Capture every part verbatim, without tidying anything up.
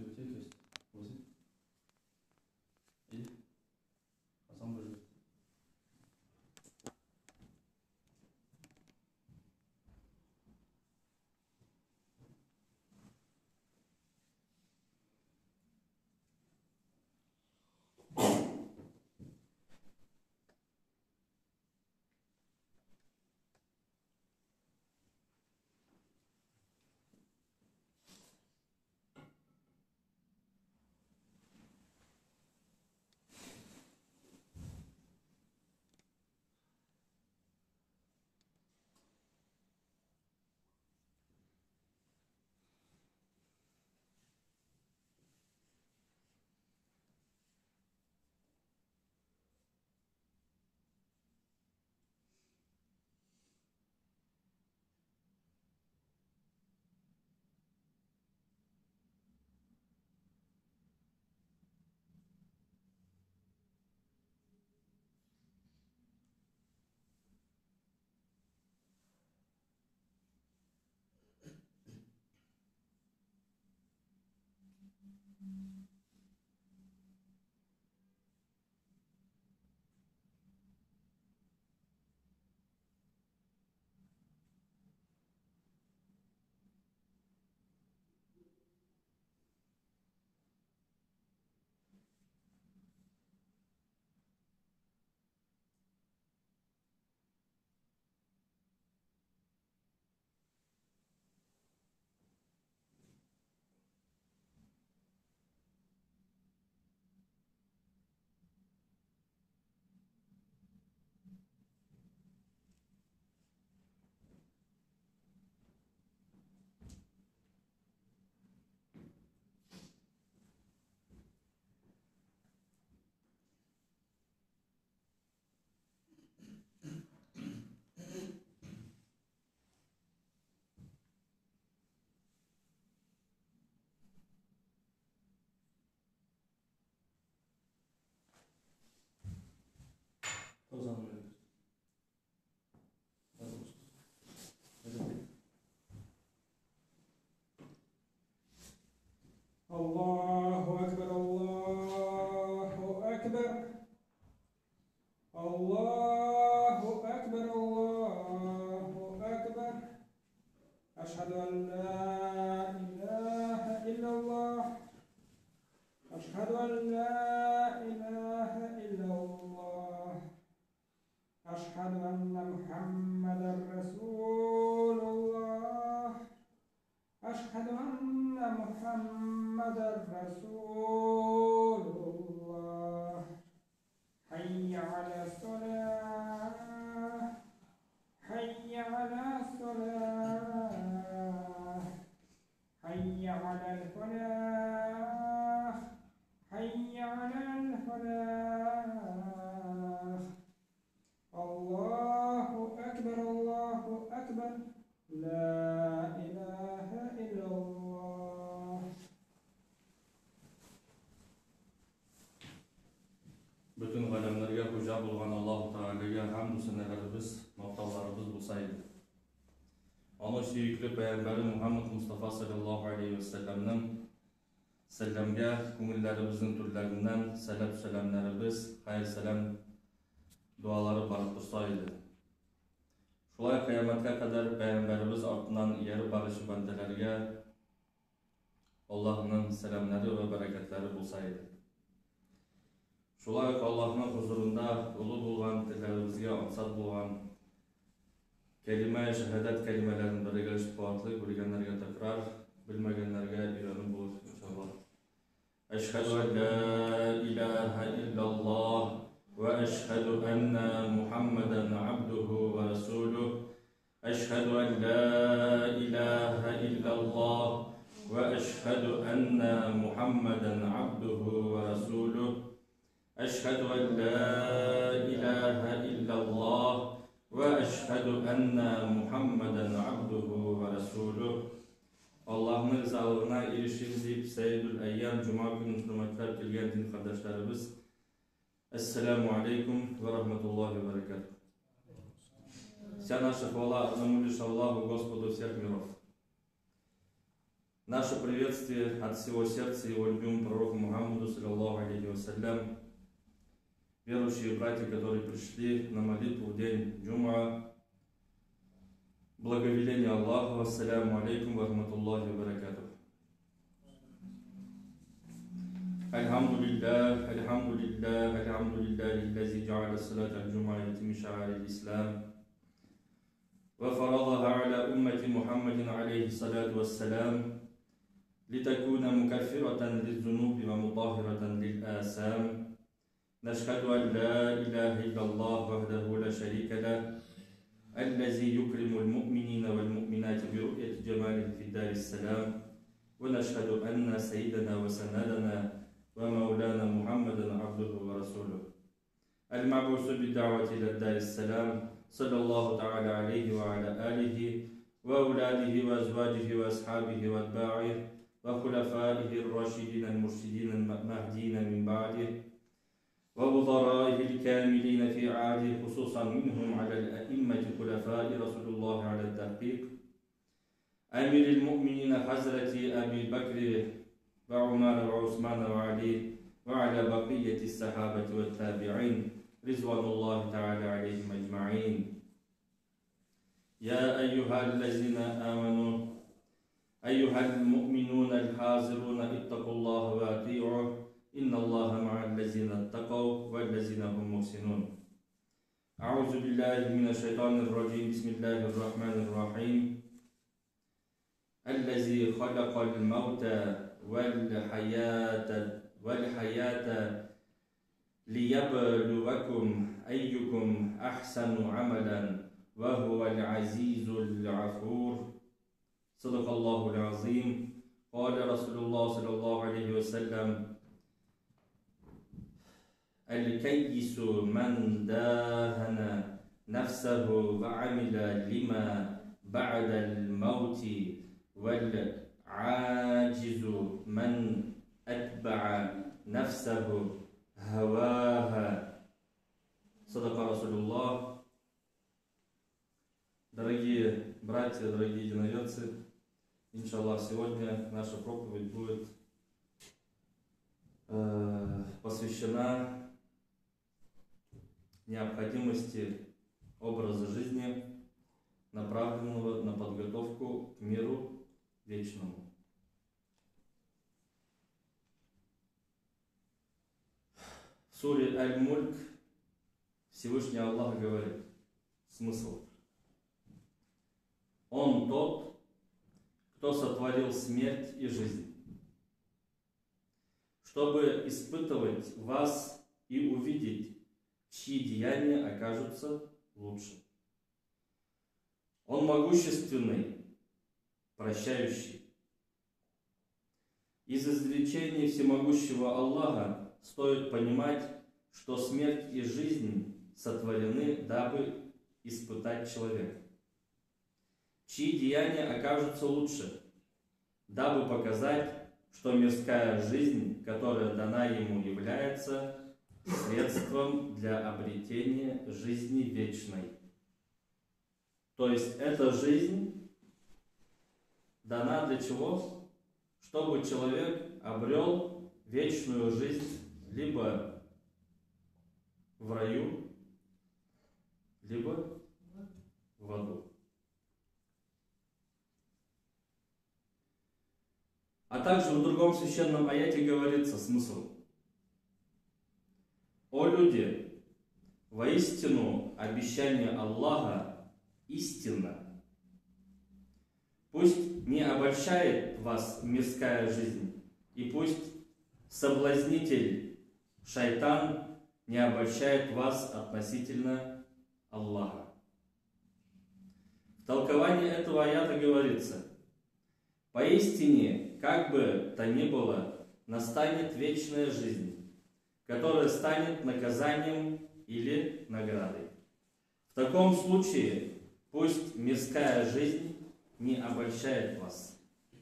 библиотеке есть. Возьми. И Хасан будет. الله أكبر الله أكبر الله أكبر الله أكبر أشهد أن لا إله إلا الله أشهد أن لا إله إلا الله أشهد أن محمدا رسول الله أشهد أن محمدا رسول الله حي على الصلاة حي على الصلاة حي على الفلاح حي على الفلاح الله أكبر الله أكبر لا إله إلا الله. Bütün alemlerge hoca bulgan Allah-u Teala'ya hamdü senelerimiz, maqtallarımız bulsaydı. Onun süyüklü Peygamberi Muhammed Mustafa sallallahu aleyhi ve sellem'nin sellemge, kumullerimizin türlerinden selep selamlarımız, hayır selam duaları barıp dursaydı. Şulay kıyametke kadar Peygamberimiz ardından yeri barışı bendelerge Allah'ın selamları ve bereketleri bulsaydı. Şulay Allah'ın huzurunda ulu bulgan dillerimizge ansat bulgan kelime-i şehadet kelimelerini birige şifatlı bilgenlerge tekrar, bilmegenlerge öğrenim bulur inşallah. Eşhedü en la ilahe illallah ve eşhedü enne Muhammeden abduhu ve resuluh. Eşhedü en la ilahe illallah ve eşhedü enne Muhammeden abduhu ve resuluh. Eşhedü en la ilahe illallah ve eşhedü enne Muhammeden abduhu ve resuluh. Allah'ın rızalığına erişim deyip Seyyidül Eyyam Cuma günü hürmetler kilgen din kardeşlerimiz. Esselamu aleykum ve rahmetullahi ve berekatuhu. Вся наша хвала одному лишь Аллаху, Господу всех миров. Наше приветствие от всего сердца его любимому пророку Мухаммаду, саллаллаху алейхи вассалям, верующие братья, которые пришли на молитву в день Джум'a. Благовеление Аллаху, ассаляму алейкум ва рахматуллахи ва баракатух. Альхамдулиллах, альхамдулиллах, альхамдулиллах, лиллязи джа'аля салата аль-джум'a min ша'аир al-Islam. وفرضها على أمة محمد عليه الصلاة والسلام لتكون مكفرة للذنوب ومطهرة للآثام. نشهد أن لا إله إلا الله وحده لا شريك له الذي يكرم المؤمنين والمؤمنات برؤية جماله في دار السلام. ونشهد أن سيدنا وسندنا ومولانا محمدا عبده ورسوله المبعوث بالدعوة إلى دار السلام، صلى الله تعالى عليه وعلى آله وأولاده وأزواجه وأصحابه وأتباعه وخلفائه الراشدين المرشدين المهديين من بعده ووزرائه الكاملين في عهده، خصوصا منهم على الأئمة خلفاء رسول الله على التحقيق، أمير المؤمنين حضرة أبي بكر وعمر وعثمان وعلي وعلى بقية الصحابة والتابعين رضوان الله تعالى عليهم أجمعين. يا أيها الذين آمنوا أيها المؤمنون الحاضرون اتقوا الله وأطيعوه إن الله مع الذين اتقوا والذين هم محسنون. أعوذ بالله من الشيطان الرجيم. بسم الله الرحمن الرحيم. الذي خلق الموت والحياة والحياة ليبلوكم أيكم أحسن عملا وهو العزيز الغفور. صدق الله العظيم. قال رسول الله صلى الله عليه وسلم: الكيس من داهن نفسه وعمل لما بعد الموت، والعاجز من أتبع نفسه هواها. صدق رسول الله. Дорогие братья, дорогие единоверцы, иншаллах, сегодня наша проповедь будет э, посвящена необходимости образа жизни, направленного на подготовку к миру вечному. В суре Аль-Мульк Всевышний Аллах говорит, смысл: Он тот, кто сотворил смерть и жизнь, чтобы испытывать вас и увидеть, чьи деяния окажутся лучше. Он могущественный, прощающий. Из изречений всемогущего Аллаха стоит понимать, что смерть и жизнь сотворены, дабы испытать человека, чьи деяния окажутся лучше, дабы показать, что мирская жизнь, которая дана ему, является средством для обретения жизни вечной. То есть эта жизнь дана для чего? Чтобы человек обрел вечную жизнь либо в раю, либо в аду. А также в другом священном аяте говорится смысл: «О люди, воистину обещание Аллаха истинно. Пусть не обольщает вас мирская жизнь, и пусть соблазнитель шайтан не обольщает вас относительно Аллаха». В толковании этого аята говорится: поистине, как бы то ни было, настанет вечная жизнь, которая станет наказанием или наградой. В таком случае пусть мирская жизнь не обольщает вас.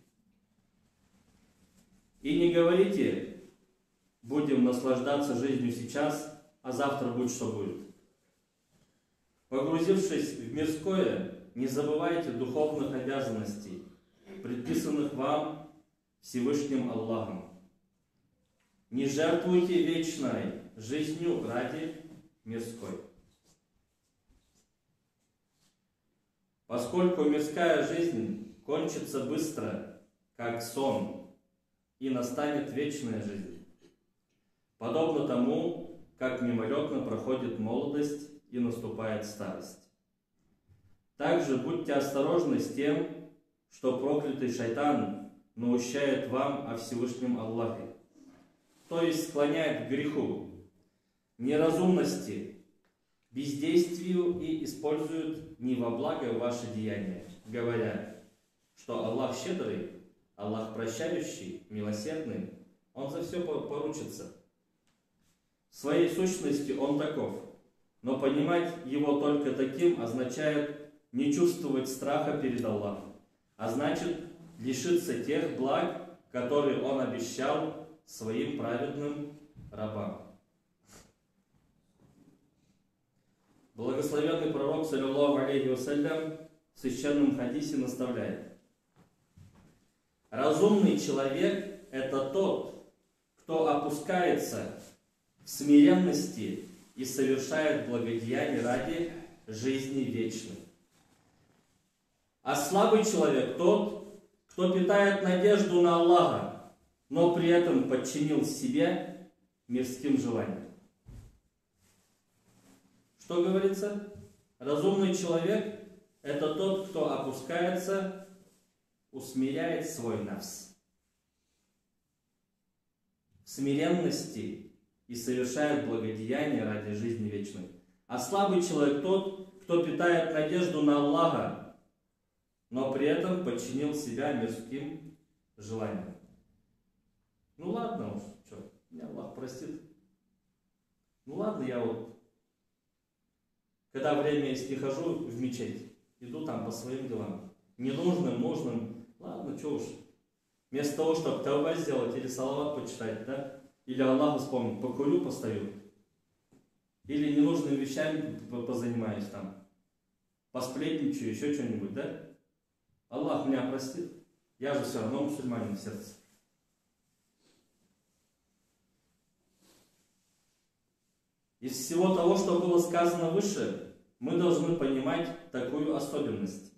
И не говорите: будем наслаждаться жизнью сейчас, а завтра будь что будет. Погрузившись в мирское, не забывайте духовных обязанностей, предписанных вам Всевышним Аллахом. Не жертвуйте вечной жизнью ради мирской. Поскольку мирская жизнь кончится быстро, как сон, и настанет вечная жизнь, подобно тому, как мимолетно проходит молодость и наступает старость. Также будьте осторожны с тем, что проклятый шайтан наущает вам о Всевышнем Аллахе, то есть склоняет к греху, неразумности, бездействию и использует не во благо ваши деяния, говоря, что Аллах щедрый, Аллах прощающий, милосердный, Он за все поручится. В своей сущности Он таков, но понимать Его только таким означает не чувствовать страха перед Аллахом, а значит лишиться тех благ, которые Он обещал своим праведным рабам. Благословенный пророк, саллаллаху алейхи вассалям, в священном хадисе наставляет: разумный человек – это тот, кто опускается в смиренности и совершает благодеяние ради жизни вечной. А слабый человек – тот, кто питает надежду на Аллаха, но при этом подчинил себе мирским желаниям. Что говорится? Разумный человек – это тот, кто опускается, усмиряет свой нафс в смиренности и совершает благодеяние ради жизни вечной. А слабый человек – тот, кто питает надежду на Аллаха, но при этом подчинил себя мирским желаниям. Ну ладно уж, что, меня Аллах простит. Ну ладно, я вот, когда время есть, не хожу в мечеть, иду там по своим делам. Ненужным, нужным, ладно, что уж. Вместо того, чтобы тавба сделать или салават почитать, да? Или Аллаха вспомнить, покурю, постою. Или ненужными вещами позанимаюсь там. Посплетничаю, еще что-нибудь, да? Аллах меня простит. Я же все равно мусульманин в сердце. Из всего того, что было сказано выше, мы должны понимать такую особенность.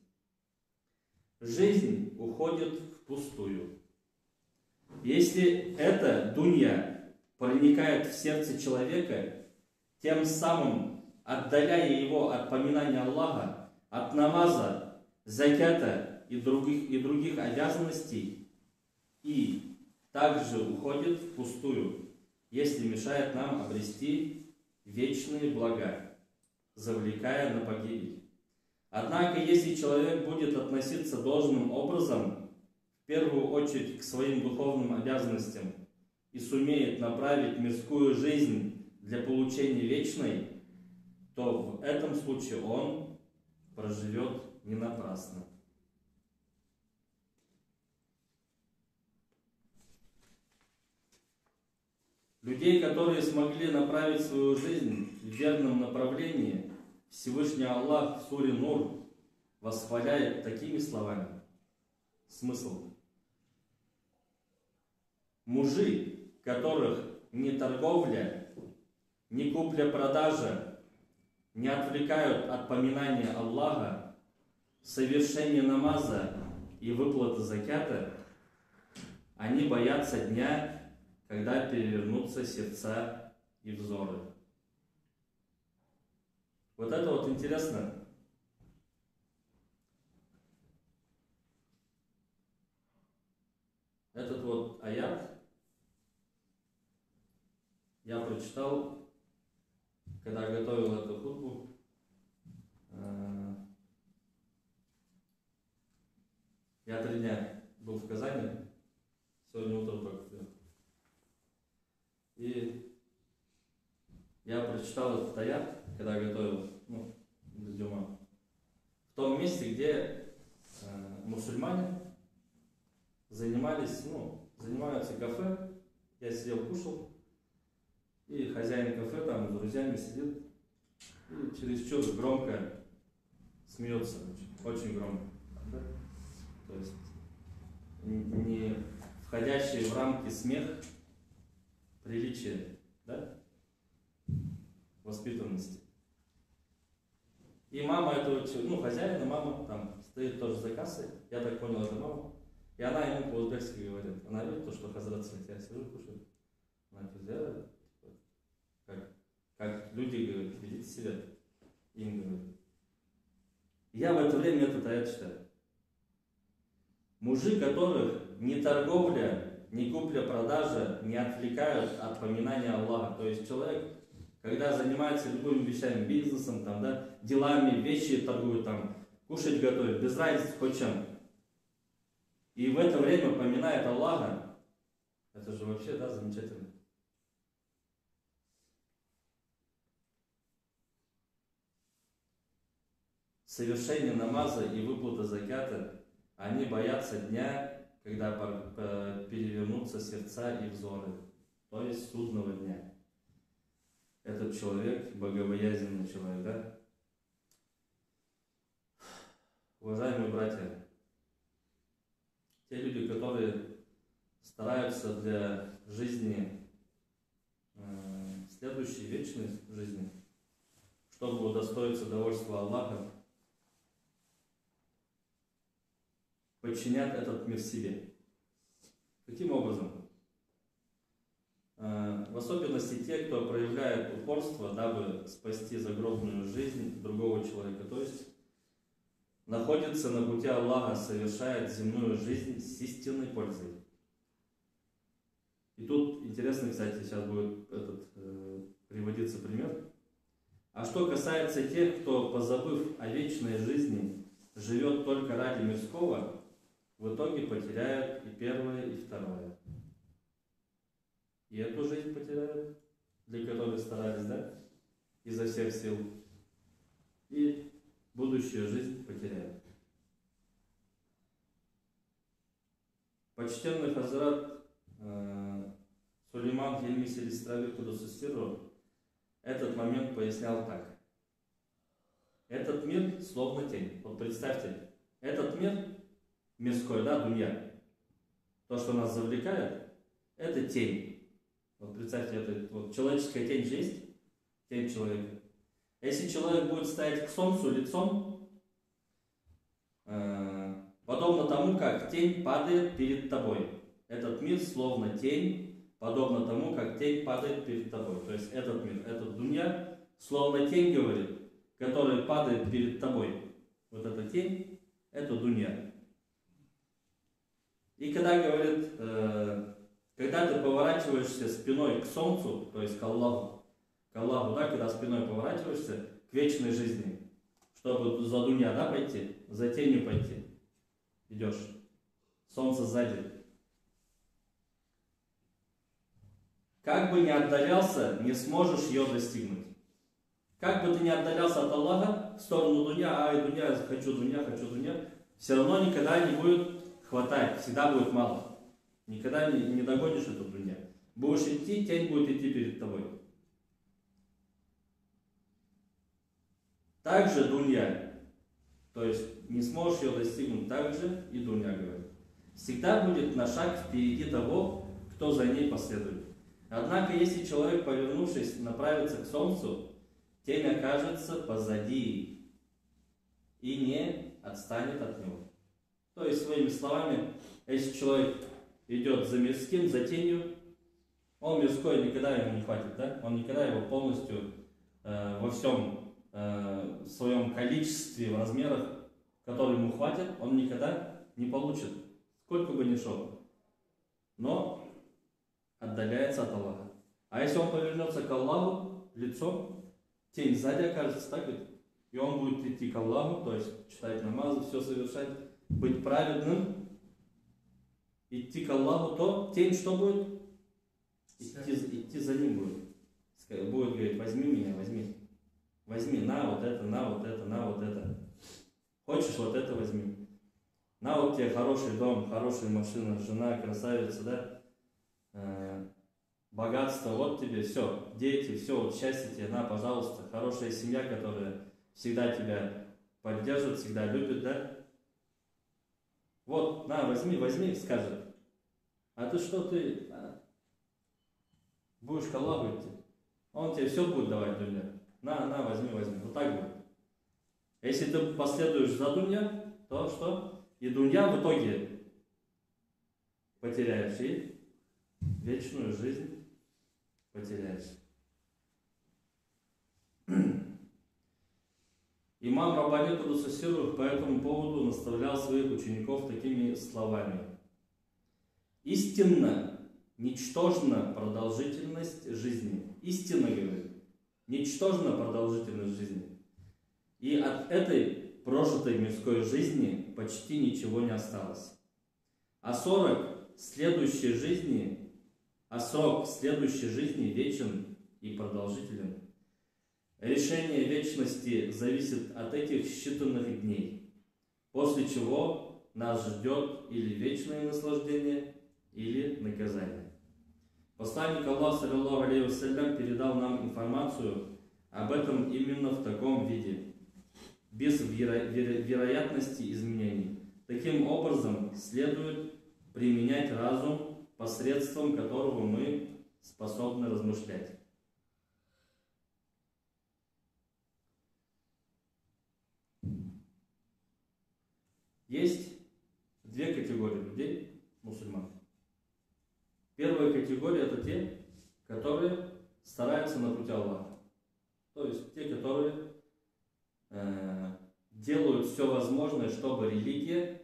Жизнь уходит впустую. Если эта дунья проникает в сердце человека, тем самым отдаляя его от поминания Аллаха, от намаза, закята и других, и других обязанностей, и также уходит впустую, если мешает нам обрести вечные блага, завлекая на погибель. Однако, если человек будет относиться должным образом, в первую очередь к своим духовным обязанностям, и сумеет направить мирскую жизнь для получения вечной, то в этом случае он проживет не напрасно. Людей, которые смогли направить свою жизнь в верном направлении, Всевышний Аллах в суре Нур восхваляет такими словами. Смысл. Мужи, которых ни торговля, ни купля-продажа не отвлекают от поминания Аллаха, совершения намаза и выплаты закята, они боятся дня, когда перевернутся сердца и взоры. Вот это вот интересно. Этот вот аят я прочитал, когда готовил эту хутбу. Я три дня был в Казани, сегодня утром только приехал. И я прочитал этот аят, когда готовил, ну, для джума, в том месте, где э, мусульмане занимались, ну, занимаются кафе. Я сидел, кушал, и хозяин кафе там с друзьями сидит и чересчур громко смеется, очень, очень громко. Да? То есть не в входящий в рамки смех, приличия, да? Воспитанности. И мама этого, ну, хозяина, мама там стоит тоже за кассой, я так понял, это мама. И она ему по-узбекски говорит, она видит то, что Хазрат я сижу, кушаю. Она говорит, как, как люди говорят, ведите себя, им говорят. Я в это время этот аят читаю. Мужи, которых ни торговля, ни купля-продажа не отвлекают от поминания Аллаха. То есть человек, когда занимается любыми вещами, бизнесом, там, да, делами, вещи торгует, там, кушать готовит, без разницы хоть чем. И в это время поминает Аллаха, это же вообще, да, замечательно. Совершение намаза и выплата закята, они боятся дня, когда перевернутся сердца и взоры, то есть судного дня. Этот человек, богобоязненный человек, да? Уважаемые братья, те люди, которые стараются для жизни, э, следующей вечной жизни, чтобы удостоиться довольства Аллаха, подчинят этот мир себе. Каким образом? Э, в особенности те, кто проявляет упорство, дабы спасти загробную жизнь другого человека, то есть находится на пути Аллаха, совершает земную жизнь с истинной пользой. И тут интересно, кстати, сейчас будет этот, э, приводиться пример. А что касается тех, кто, позабыв о вечной жизни, живет только ради мирского, в итоге потеряют и первое, и второе. И эту жизнь потеряют, для которой старались, да, изо всех сил. И будущую жизнь потеряют. Почтенный Хазрат э, Сулейман Хельмис Элистрави Кудусустиру этот момент пояснял так. Этот мир словно тень. Вот представьте, этот мир мирской, да, дунья, то, что нас завлекает, это тень. Вот представьте, это вот человеческая тень же есть, тень человека. Если человек будет стоять к солнцу лицом, э, подобно тому, как тень падает перед тобой. Этот мир словно тень, подобно тому, как тень падает перед тобой. То есть этот мир, этот дунья, словно тень, говорит, которая падает перед тобой. Вот эта тень, это дунья. И когда говорит, э, когда ты поворачиваешься спиной к солнцу, то есть к Аллаху, к Аллаху, да, когда спиной поворачиваешься к вечной жизни, чтобы за дунья, да, пойти, за тенью пойти, идешь, солнце сзади. Как бы ни отдалялся, не сможешь ее достигнуть. Как бы ты ни отдалялся от Аллаха в сторону дунья, ай, дунья, хочу дунья, хочу дунья, все равно никогда не будет хватать, всегда будет мало. Никогда не, не догонишь эту дунья. Будешь идти, тень будет идти перед тобой. Также дунья, то есть не сможешь ее достигнуть, также и дунья, говорит. Всегда будет на шаг впереди того, кто за ней последует. Однако, если человек, повернувшись, направится к солнцу, тень окажется позади и не отстанет от него. То есть, своими словами, если человек идет за мирским, за тенью, он мирской никогда ему не хватит, да? Он никогда его полностью э, во всем э, в своем количестве, в размерах, которые ему хватит, он никогда не получит, сколько бы ни шел. Но отдаляется от Аллаха. А если он повернется к Аллаху лицом, тень сзади окажется, так ведь? И он будет идти к Аллаху, то есть читать намазы, все совершать, быть праведным, идти к Аллаху, то тень что будет? Идти, идти за ним будет. Будет говорить, возьми меня, возьми. Возьми, на вот это, на вот это, на вот это. Хочешь вот это возьми. На вот тебе хороший дом, хорошая машина, жена, красавица, да? Э, богатство, вот тебе, все, дети, все, вот счастье тебе, на, пожалуйста. Хорошая семья, которая всегда тебя поддержит, всегда любит, да? Вот, на, возьми, возьми, скажет. А ты что, ты а? Будешь к Аллаху идти? Он тебе все будет давать, дунья. На, на, возьми, возьми. Вот так будет. Если ты последуешь за дунья, то что? И дунья в итоге потеряешь, и вечную жизнь потеряешь. Имам Раббани Кудуса Сиррух по этому поводу наставлял своих учеников такими словами. Истинно, ничтожна продолжительность жизни. Истинно, говорит, ничтожна продолжительность жизни. И от этой прожитой мирской жизни почти ничего не осталось. А сорок следующей жизни, а срок следующей жизни вечен и продолжителен. Решение вечности зависит от этих считанных дней, после чего нас ждет или вечное наслаждение, или наказание. Посланник Аллаха, саллаллаху алейхи вассалям, передал нам информацию об этом именно в таком виде, без веро веро вероятности изменений. Таким образом, следует применять разум, посредством которого мы способны размышлять. Есть две категории людей, мусульман. Первая категория – это те, которые стараются на пути Аллаха. То есть те, которые э, делают все возможное, чтобы религия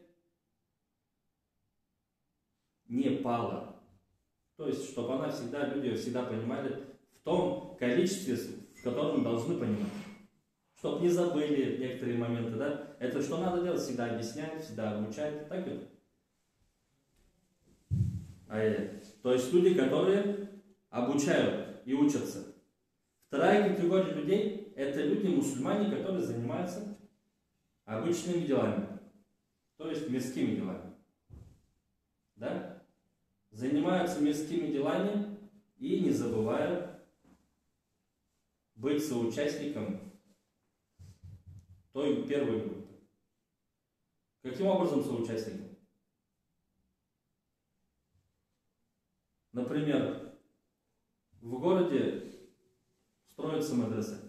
не пала. То есть, чтобы она всегда, люди всегда понимали в том количестве, в котором должны понимать. Чтобы не забыли некоторые моменты, да? Это что надо делать? Всегда объяснять, всегда обучать. Так это? А, то есть люди, которые обучают и учатся. Вторая категория людей – это люди, мусульмане, которые занимаются обычными делами. То есть мирскими делами. Да? Занимаются мирскими делами и не забывают быть соучастником той первой группы. Каким образом соучастником? Например, в городе строятся медресе.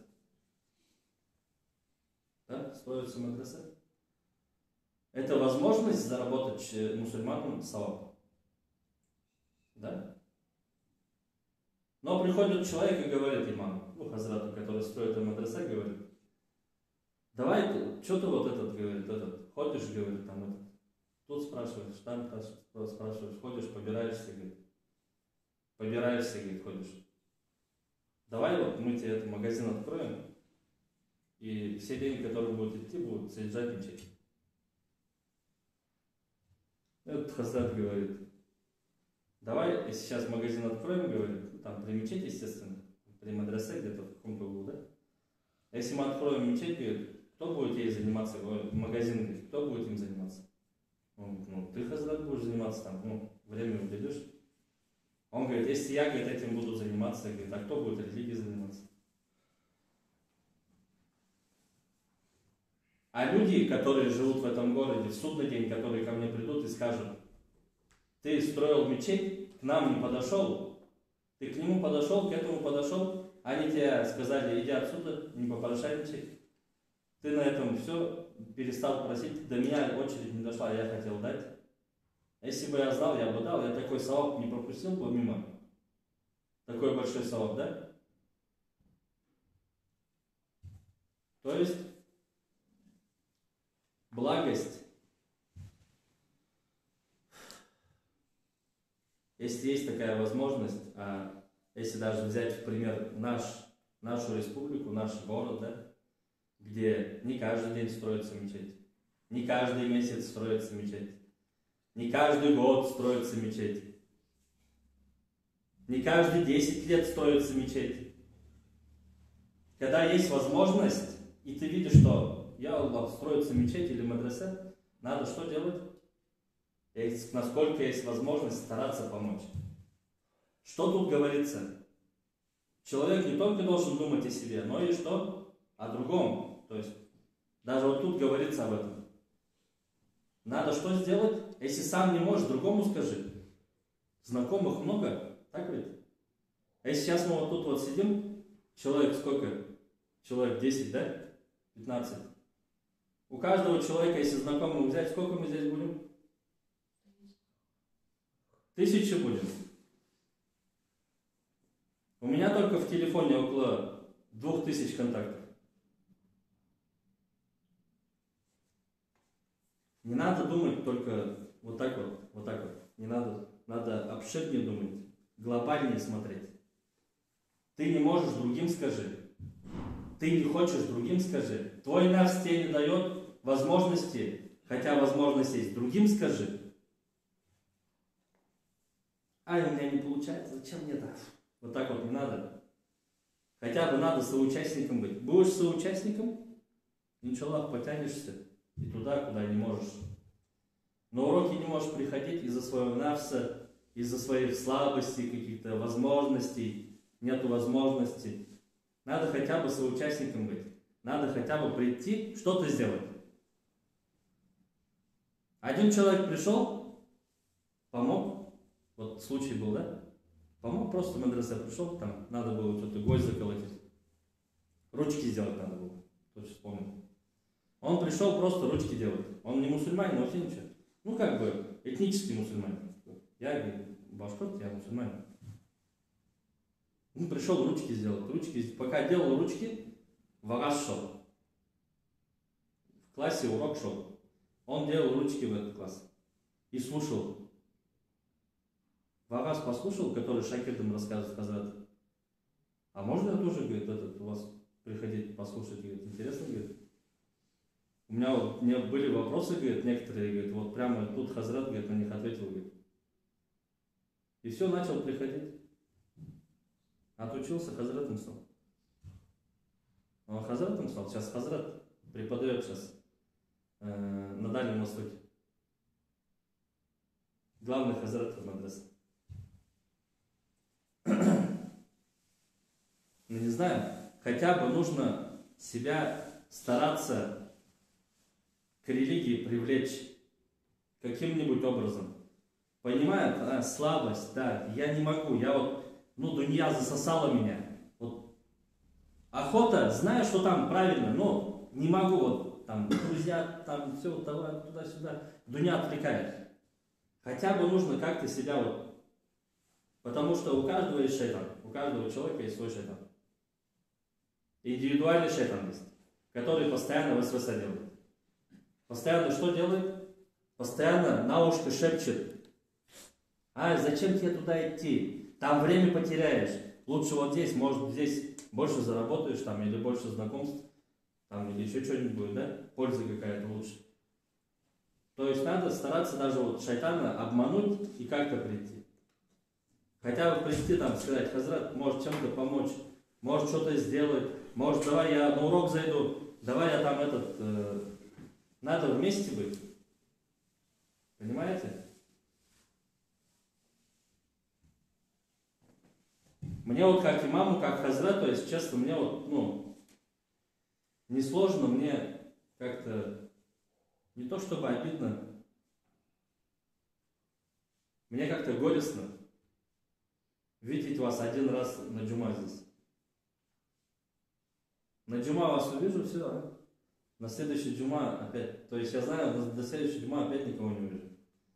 Да? Строятся медресе. Это возможность заработать мусульманам саваб. Да? Но приходит человек и говорит имаму, ну, хазрату, который строит медресе, говорит: давай, что ты вот этот, говорит, этот, ходишь, говорит, там этот, тут спрашиваешь, там спрашиваешь, ходишь, побираешься, говорит, побираешься, говорит, ходишь. Давай вот мы тебе этот магазин откроем, и все деньги, которые будут идти, будут содержать мечеть. Этот хазрат говорит: давай, если сейчас магазин откроем, говорит, там при мечети, естественно, при медресе где-то в каком-то углу, да? Если мы откроем мечеть, говорит, кто будет ей заниматься, магазин, говорит, кто будет им заниматься? Он говорит: ну, ты, хазрат, будешь заниматься там, ну, время уделишь. Он говорит: если я, говорит, этим буду заниматься, говорит, а кто будет религией заниматься? А люди, которые живут в этом городе, в судный день, которые ко мне придут и скажут: ты строил мечеть, к нам не подошел, ты к нему подошел, к этому подошел, они тебе сказали: иди отсюда, не попрошай мечеть. Ты на этом все перестал просить, до меня очередь не дошла, я хотел дать. Если бы я знал, я бы дал, я такой саваб не пропустил бы мимо. Такой большой саваб, да? То есть благость, если есть такая возможность, а если даже взять в пример наш, нашу республику, наш город, да, где не каждый день строится мечеть, не каждый месяц строится мечеть, не каждый год строится мечеть, не каждые десять лет строится мечеть. Когда есть возможность, и ты видишь, что я Аллах, строится мечеть или медресе, надо что делать? Насколько есть возможность стараться помочь. Что тут говорится? Человек не только должен думать о себе, но и что? О другом. То есть, даже вот тут говорится об этом. Надо что сделать? Если сам не можешь, другому скажи. знакомых много, так ведь? А если сейчас мы вот тут вот сидим, человек сколько? Человек десять, да? пятнадцать. У каждого человека, если знакомых взять, сколько мы здесь будем? Тысячи будем. У меня только в телефоне около двух тысяч контактов. Не надо думать только вот так вот, вот так вот. Не надо, надо обширнее думать, глобальнее смотреть. Ты не можешь, другим скажи. Ты не хочешь, другим скажи. Твой нравс тебе не дает возможности, хотя возможность есть, другим скажи. Ай, у меня не получается, зачем мне так? Вот так вот не надо. Хотя бы надо соучастником быть. Будешь соучастником, иншаллах, потянешься и туда, куда не можешь. На уроки не можешь приходить из-за своего навса, из-за своих слабостей, каких-то возможностей. Нету возможности. Надо хотя бы соучастником быть. Надо хотя бы прийти, что-то сделать. Один человек пришел, помог. Вот случай был, да? Помог, просто в мадресе пришел, там надо было что-то гвоздь заколотить. Ручки сделать надо было. Точно вспомнил. Он пришел просто ручки делать. Он не мусульманин, вообще ничего. Ну, как бы, этнический мусульманин. Я, башкорт, я мусульманин. Он пришел ручки сделать. Ручки, пока делал ручки, вагаз шел. В классе урок шел. Он делал ручки в этот класс. И слушал. Вагаз послушал, который шакирдам рассказывает Хазрат. А можно я тоже, говорит, этот, у вас приходить послушать? Говорит, интересно, говорит. У меня вот, у меня были вопросы, говорит, некоторые, говорит, вот прямо тут Хазрат, говорит, на них ответил, говорит. И все, начал приходить. Отучился, Хазратом стал. Он Хазратом стал, сейчас Хазрат преподает сейчас э, на Дальнем Востоке. Главный Хазрат в мадресе. Ну не знаю, хотя бы нужно себя стараться к религии привлечь каким-нибудь образом. Понимают, а, слабость, да, я не могу, я вот, ну, дунья засосала меня. Вот. Охота, знаю, что там правильно, но не могу, вот, там, друзья, там, все, туда-сюда, дунья отвлекает. Хотя бы нужно как-то себя вот, потому что у каждого есть шайтан, у каждого человека есть свой шайтан. Индивидуальный шайтан есть, который постоянно васваса делает. Постоянно что делает? Постоянно на ушко шепчет. А, зачем тебе туда идти? Там время потеряешь. Лучше вот здесь, может здесь больше заработаешь, там, или больше знакомств, там, или еще что-нибудь будет, да? Польза какая-то лучше. То есть надо стараться даже вот шайтана обмануть и как-то прийти. Хотя бы прийти там, сказать, Хазрат, может чем-то помочь, может что-то сделать, может давай я на урок зайду, давай я там этот... Э, надо вместе быть. Понимаете? Мне вот как имаму, как Хазрат, то есть честно, мне вот, ну, несложно, мне как-то не то чтобы обидно, мне как-то горестно видеть вас один раз на джума здесь. На джума вас увижу, все, а? На следующий джума опять, то есть я знаю, до следующего джума опять никого не увижу.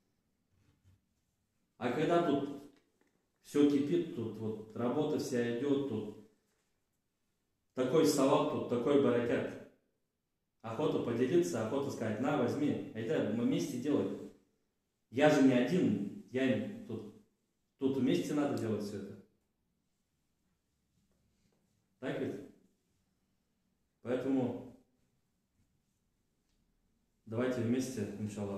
А когда тут все кипит, тут вот работа вся идет, тут такой саваб, тут такой баракат. Охота поделиться, охота сказать, на, возьми, это мы вместе делаем. Я же не один, я тут, тут вместе надо делать все это. Так ведь? Поэтому давайте вместе, иншаллах.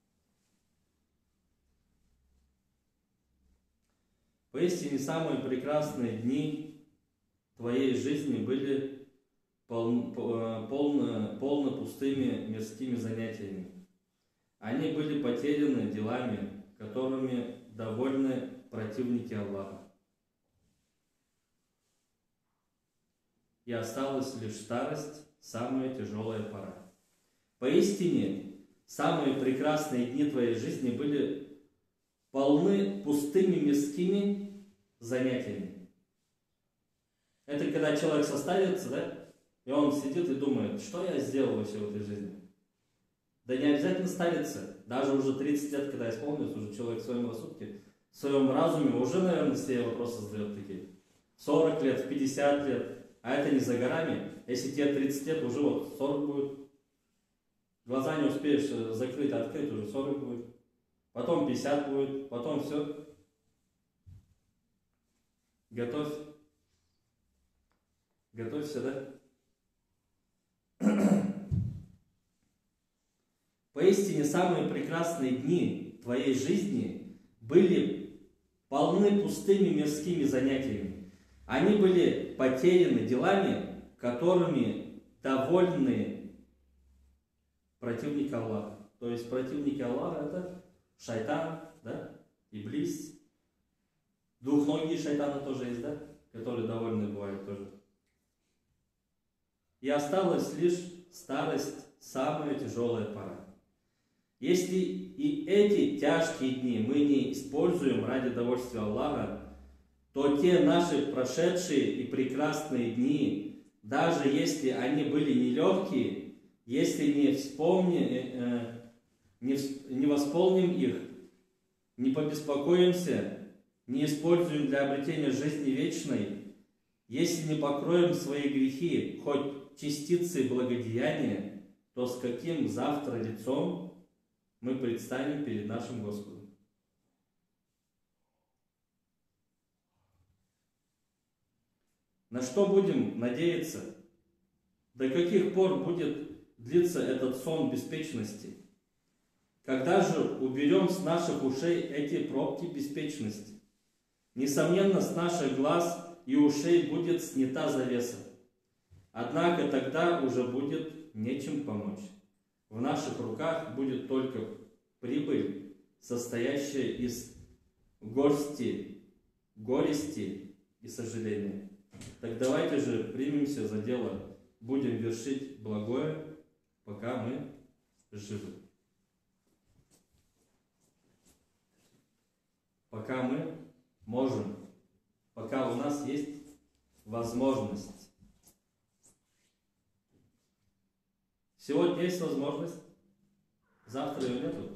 Поистине самые прекрасные дни твоей жизни были пол, полно, полно пустыми мирскими занятиями. Они были потеряны делами, которыми довольны противники Аллаха. И осталась лишь старость, самая тяжелая пора. Поистине, самые прекрасные дни твоей жизни были полны пустыми мирскими занятиями. Это когда человек состарится, да? И он сидит и думает, что я сделал вообще в этой жизни. Да не обязательно стариться. Даже уже тридцать лет, когда исполнилось, уже человек в своем рассудке, в своем разуме уже, наверное, себе вопросы задает такие. сорок лет, пятьдесят лет. А это не за горами. Если тебе тридцать лет, уже вот сорок будет. Глаза не успеешь закрыть, открыть, уже сорок будет. Потом пятьдесят будет. Потом все. Готовь. Готовься, да? Поистине самые прекрасные дни твоей жизни были полны пустыми мирскими занятиями. Они были потеряны делами, которыми довольны противники Аллаха. То есть противники Аллаха это шайтан, да, иблис. Двухногие шайтаны тоже есть, да, которые довольны бывают тоже. И осталась лишь старость, самая тяжелая пора. Если и эти тяжкие дни мы не используем ради довольствия Аллаха, то те наши прошедшие и прекрасные дни, даже если они были нелегкие, если не вспомним, э, не, не восполним их, не побеспокоимся, не используем для обретения жизни вечной, если не покроем свои грехи хоть частицей благодеяния, то с каким завтра лицом мы предстанем перед нашим Господом? На что будем надеяться? До каких пор будет длиться этот сон беспечности? Когда же уберем с наших ушей эти пробки беспечности? Несомненно, с наших глаз и ушей будет снята завеса. Однако тогда уже будет нечем помочь. В наших руках будет только прибыль, состоящая из горсти, горести и сожаления. Так давайте же примемся за дело, будем вершить благое, пока мы живы. Пока мы можем, пока у нас есть возможность. Сегодня есть возможность, завтра ее нету.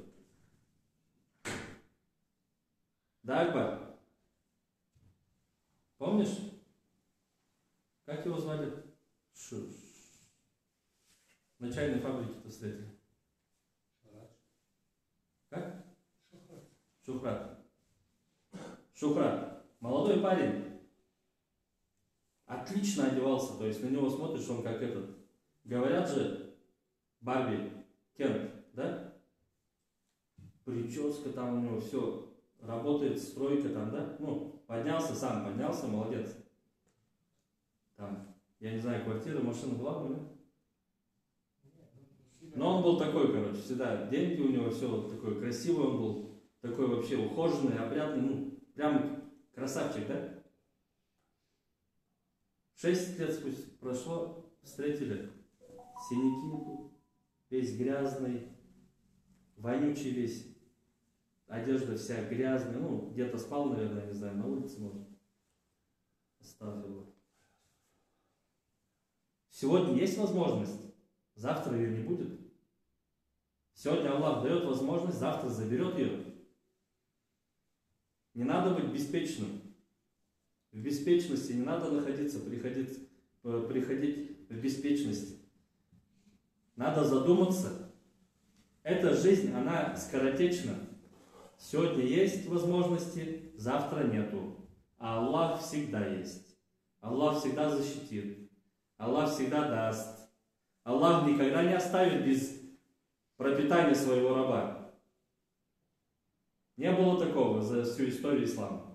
Да, Акбар? Помнишь? Как его звали? Шу. На чайной фабрике-то встретили. Как? Шухрат. Шухрат. Молодой парень. Отлично одевался. То есть на него смотришь, он как этот. Говорят же, Барби, Кент, да? Прическа там у него, все. Работает стройка там, да? Ну, поднялся сам, поднялся, молодец. Там, я не знаю, квартира, машина была бы, да? Но он был такой, короче, всегда деньги у него, все вот такое красивый он был, такой вообще ухоженный, опрятный, ну, прям красавчик, да? Шесть лет спустя прошло, встретили, синяки, весь грязный, вонючий весь, одежда вся грязная, ну, где-то спал, наверное, не знаю, на улице, может. Оставь его. Сегодня есть возможность, завтра ее не будет. Сегодня Аллах дает возможность, завтра заберет ее. Не надо быть беспечным. В беспечности не надо находиться, приходить, приходить в беспечности. Надо задуматься. Эта жизнь, она скоротечна. Сегодня есть возможности, завтра нету. А Аллах всегда есть. Аллах всегда защитит. Аллах всегда даст. Аллах никогда не оставит без пропитания своего раба. Не было такого за всю историю ислама.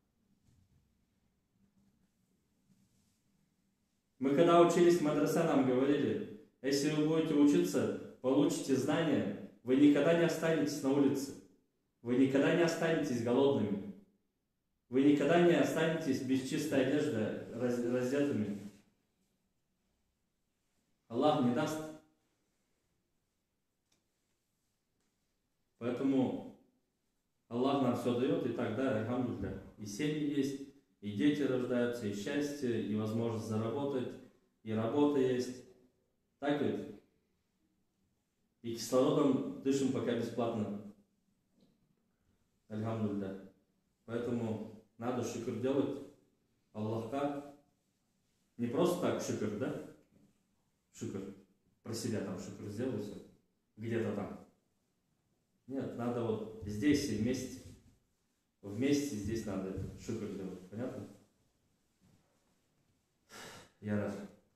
Мы когда учились в мадрасе, нам говорили, если вы будете учиться, получите знания, вы никогда не останетесь на улице. Вы никогда не останетесь голодными. Вы никогда не останетесь без чистой одежды, раздетыми. Аллах не даст. Поэтому Аллах нам все дает, и так, да, альхамдулилля. И семьи есть, и дети рождаются, и счастье, и возможность заработать, и работа есть. Так ведь? И кислородом дышим пока бесплатно. Альхамдулилля. Поэтому надо шукр делать Аллахка. Не просто так шукр, да? Шукр. Про себя там шукр сделай все. Где-то там. Нет, надо вот здесь и вместе. Вместе здесь надо шукр делать. Понятно? Я рад.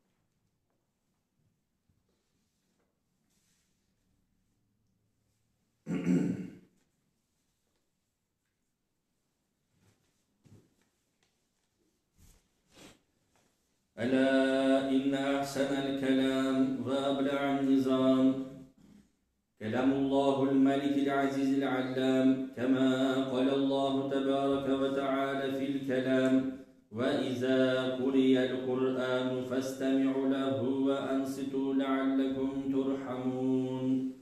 ألا إن أحسن الكلام وأبلع النظام كلام الله الملك العزيز العلام كما قال الله تبارك وتعالى في الكلام وإذا قرئ القرآن فاستمعوا له وأنصتوا لعلكم ترحمون.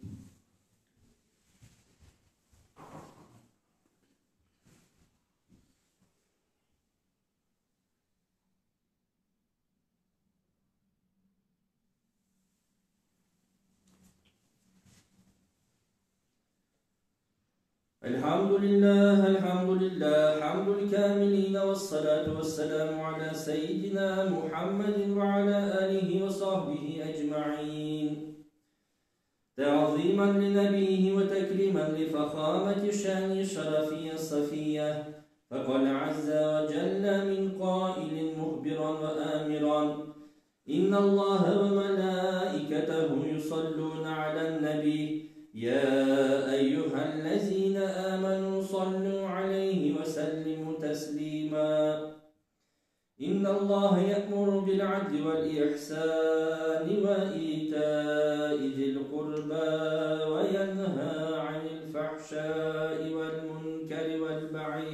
الحمد لله الحمد لله حمد الكاملين والصلاة والسلام على سيدنا محمد وعلى آله وصحبه أجمعين تعظيما لنبيه وتكريما لفخامة شان الشرفية الصفية فقال عز وجل من قائل مخبرا وآمرا إن الله وملائكته يصلون على النبي يا أيها الذين آمنوا صلوا عليه وسلموا تسليما إن الله يأمر بالعدل والإحسان وإيتاء ذي القربى وينهى عن الفحشاء والمنكر والبغي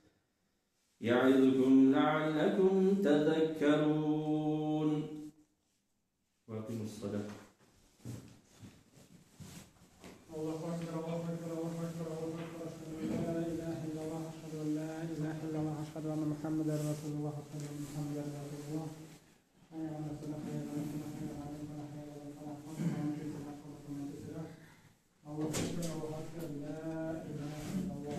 يعظكم لعلكم تذكرون. وأقيموا الصلاة. الله أكبر الله أكبر الله أكبر الله أكبر أشهد أن لا إله إلا الله أشهد أن لا إله إلا الله أشهد أن محمدا رسول الله أشهد أن محمدا رسول الله حي على الصلاة حي على الصلاة حي على الفلاح حي على الفلاح الله أكبر الله أكبر لا إله إلا الله.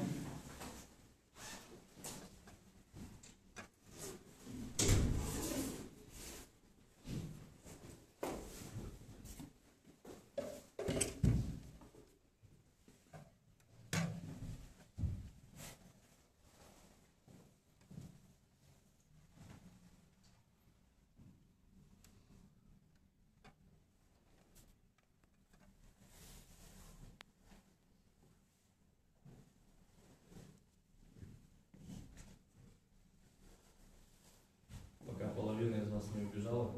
Пока половина из вас не убежала,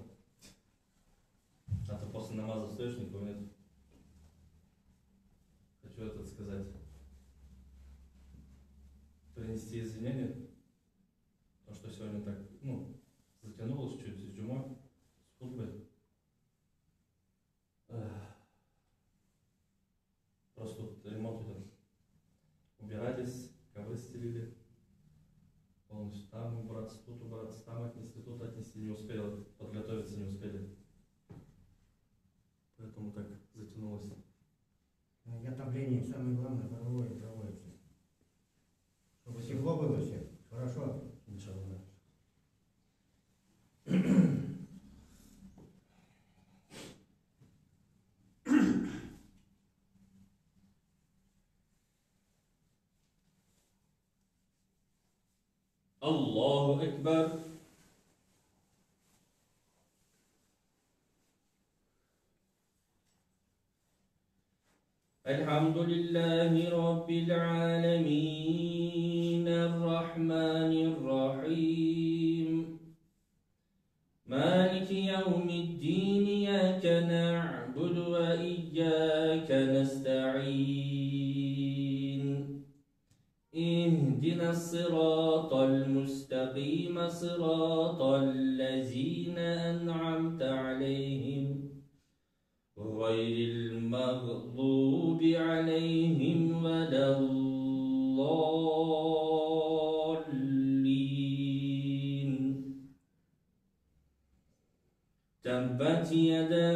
а то после намаза стоишь, никого нет. Хочу этот сказать. Принести извинения, то что сегодня так, ну, затянулось чуть с джумой, с хутбой. Просто тут ремонт идет. Убирались, ковры стелили. Полностью там убраться, тут убраться, там отнести, тут отнести, не успели, подготовиться не успели. Поэтому так затянулось. И отопление самое главное проводится. Чтобы тепло было всем. Хорошо. Ничего, да. Аллаху Акбар. الحمد لله رب العالمين الرحمن الرحيم مالك يوم الدين إياك نعبد وإياك نستعين اهدنا الصراط المستقيم صراط الذين أنعمت عليهم غير المغضوب عليهم ولا الضالين الضالين تبت يدا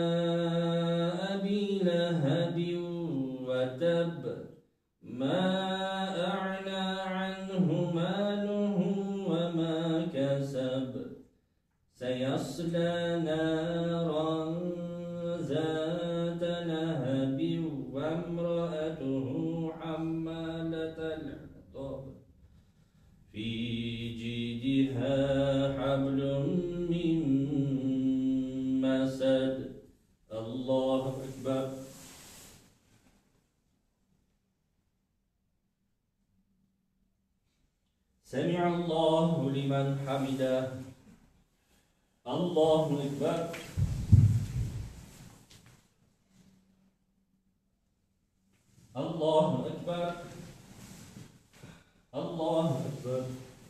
أبي لهب وتب ما أغنى عنه ماله وما كسب سيصلى نارا ذات لهب وامرأته حمالة الحطب في جيدها حبل من مسد. الله أكبر. سمع الله لمن حمده. الله أكبر. الله أكبر. الله أكبر.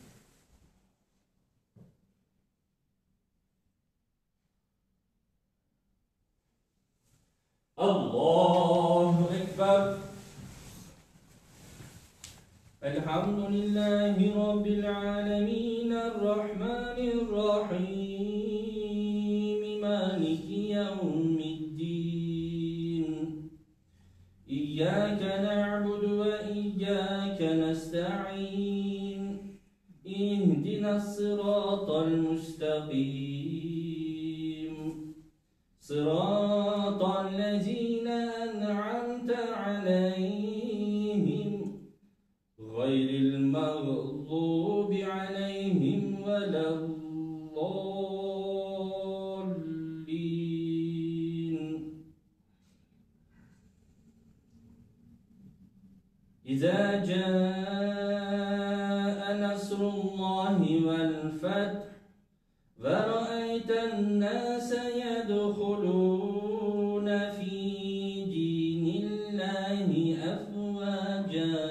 الله أكبر. الحمد لله رب العالمين الرحمن الرحيم مالك يوم الدين إياك نعبد وإياك نستعين اهدنا الصراط المستقيم صراط الذين أنعمت عليهم غير المغضوب عليهم ولا الضالين. إذا جاء نصر الله والفتح ورأيت الناس يدخلون في دين الله أفواجا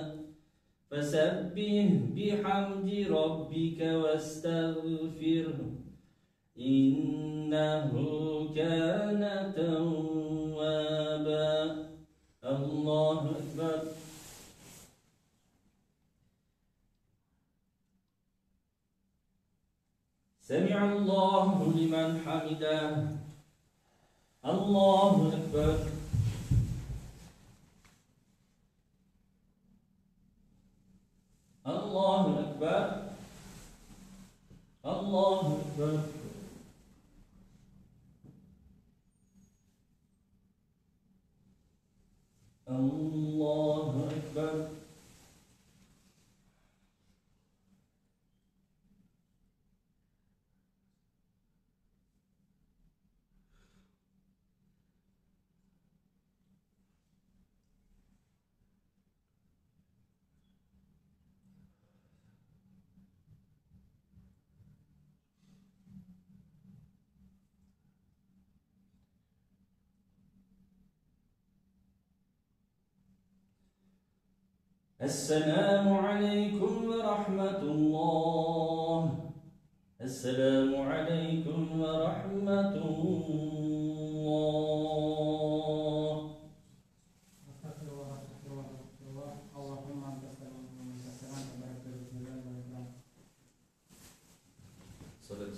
فسبح بحمد ربك واستغفره إنه كان توابا. الله أكبر. سمع الله لمن حمده. الله أكبر. الله أكبر. الله أكبر. الله أكبر. السلام عليكم ورحمة الله. السلام عليكم ورحمة الله. أستغفر الله أستغفر الله أستغفر الله. اللهم أنت السلام ومنك السلام تبارك بسم الله والإكرام. صلاة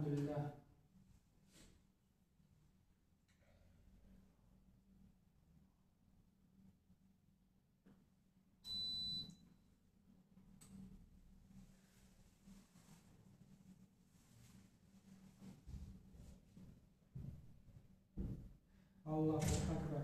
الحمد لله. الله أكبر.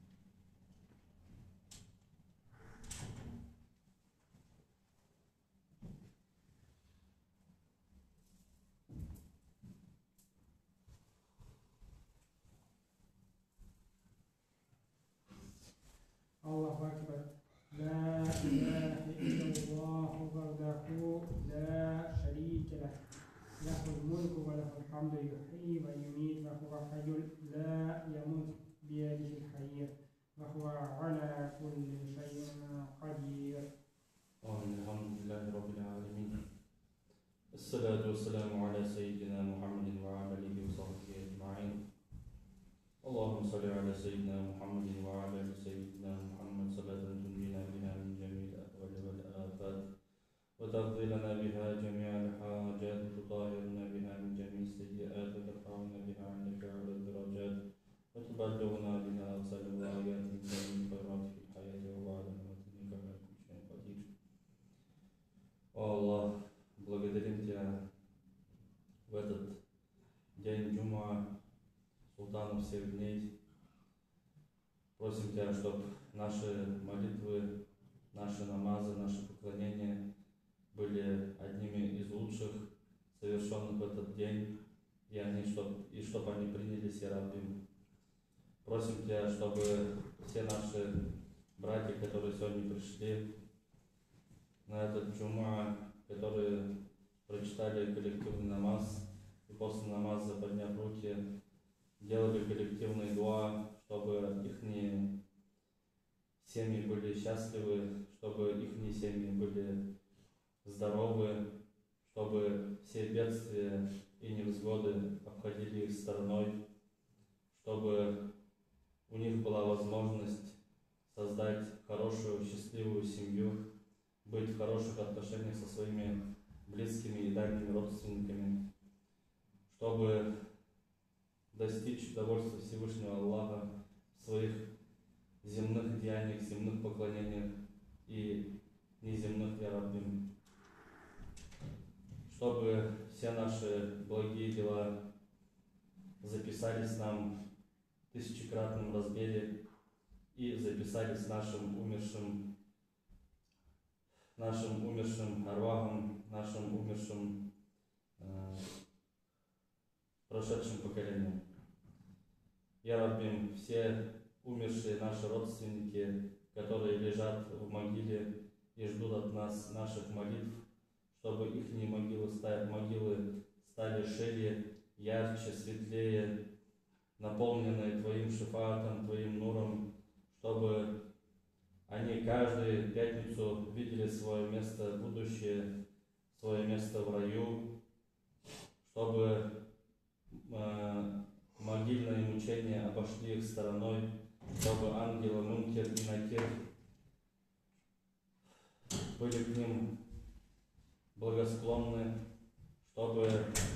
الله أكبر. لا إله إلا الله وحده لا شريك له، له الملك وله الحمد يحيي ويميت وهو حي لا يموت بيده الخير وهو على كل شيء قدير. الحمد لله رب العالمين. الصلاة والسلام على سيدنا محمد وعلى آله وصحبه أجمعين. اللهم صل على سيدنا محمد وعلى آل سيدنا محمد صلاة تنجينا بها من جميع الأهوال والآفات وتقضي لنا بها جميع الحاجات وتطهرنا بها من جميع السيئات وترفعنا بها عندك على الدرجات وتبلغنا بها أقصى الغايات من جميع الخيرات في الحياة وبعد الموت إنك على كل شيء قدير. О Аллах, благодарим Тебя в этот день Джума, султану всех дней. Просим Тебя, чтобы наши молитвы, наши намазы, наши поклонения были одними из лучших, совершенных в этот день, и, они, чтоб, и чтобы они принялись и рабим. Просим Тебя, чтобы все наши братья, которые сегодня пришли на этот джума, которые прочитали коллективный намаз, и после намаза, подняв руки, делали коллективный дуа, чтобы их семьи были счастливы, чтобы их семьи были здоровы, чтобы все бедствия и невзгоды обходили их стороной, чтобы у них была возможность создать хорошую, счастливую семью, быть в хороших отношениях со своими близкими и дальними родственниками, чтобы достичь удовольствия Всевышнего Аллаха в своих земных деяниях, земных поклонениях и неземных ярабим. Чтобы все наши благие дела записались нам в тысячекратном размере и записались нашим умершим, нашим умершим арвахам, нашим умершим э, прошедшим поколениям. Я раббим, все умершие наши родственники, которые лежат в могиле и ждут от нас наших молитв, чтобы их могилы стали, могилы стали шире, ярче, светлее, наполненные Твоим шифатом, Твоим нуром, чтобы они каждую пятницу видели свое место будущее, свое место в раю, чтобы э, могильные мучения обошли их стороной, чтобы ангелы Мункер и Накир были к ним благосклонны, чтобы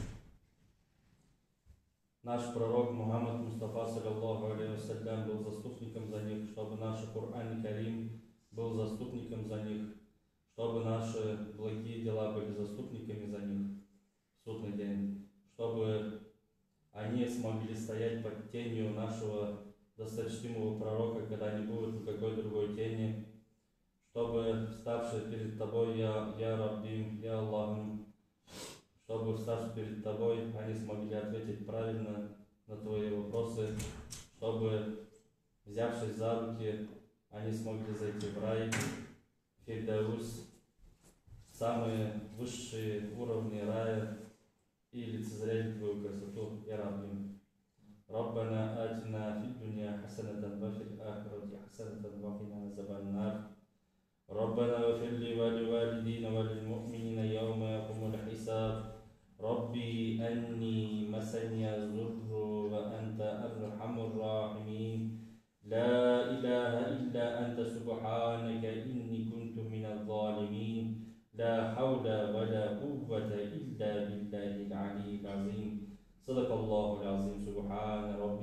наш пророк Мухаммад Мустафа саллаллаху алейхи вассалям был заступником за них, чтобы наш Кур'ан Карим был заступником за них, чтобы наши благие дела были заступниками за них в судный день, чтобы они смогли стоять под тенью нашего досточтимого пророка, когда не будет никакой другой тени, чтобы, вставшие перед Тобой, Я, я Раббим, Я Аллахм, чтобы, вставшие перед Тобой, они смогли ответить правильно на Твои вопросы, чтобы, взявшись за руки, они смогли зайти в рай, Фирдаус, самые высшие уровни рая, и лицезреть Твою красоту, Я Раббим. ربنا آتنا في الدنيا حسنة وفي الآخرة حسنة وقنا عذاب النار ربنا اغفر لي ولوالدينا وللمؤمنين يوم يقوم الحساب ربي أني مسني الضر وأنت أرحم الراحمين لا إله إلا أنت سبحانك إني كنت من الظالمين لا حول ولا قوة إلا بالله العلي العظيم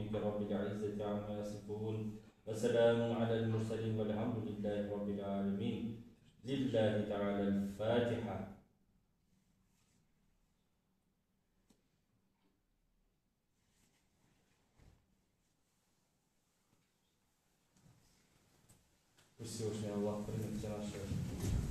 ربك رب العزة عما يصفون وسلام على المرسلين والحمد لله رب العالمين. لله تعالى الفاتحة. Всевышний Аллах примет все наши